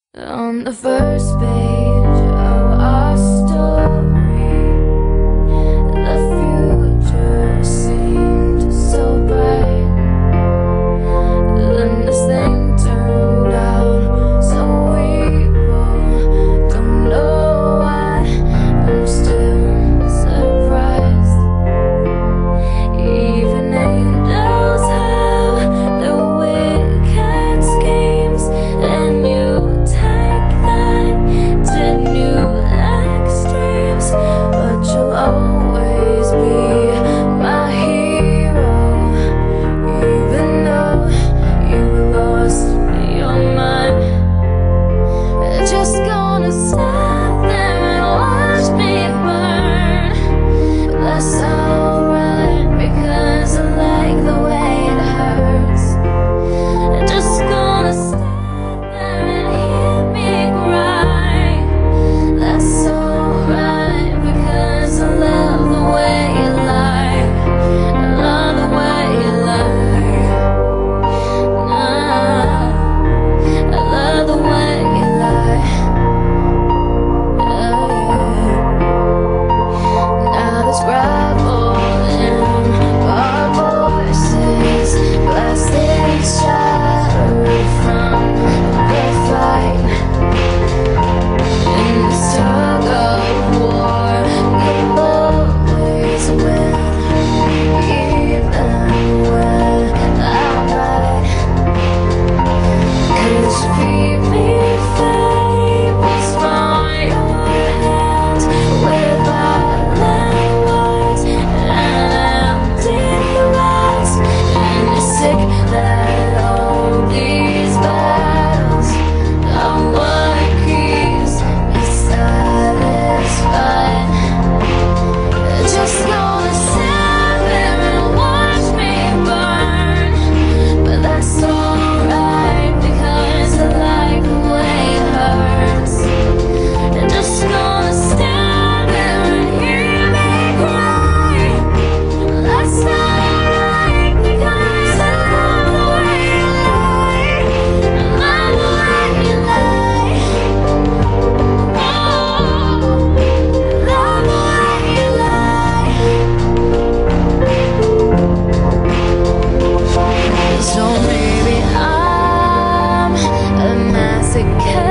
On the first page of our story, the future seemed so bright. Then this thing turned out so evil. Don't know why, I'm still surprised. Even angels have their wicked schemes, and you take that to new extremes. But you'll always be my hero, even though you lost your mind. Just gonna stand there and watch me burn, but that's alright because I like the way it hurts. Just gonna stand there and hear me cry. That's alright because I love the way you lie. I love the way you lie. I love the way you lie. Now there's gravel in our voices, plastic shattered from the fight. In this tug of war, you'll always win, even when I'm right. 'Cause you keep me fables from your hands with violent words and empty threats. And you're sick that all these battles are what keeps me satisfied. Just gonna stand there and watch me burn, but that's alright because I like the way it hurts. Just gonna stand there and hear me cry. That's alright because I love the way you lie. I love the way you lie. Oh, I love the way you lie. So maybe I'm a masochist.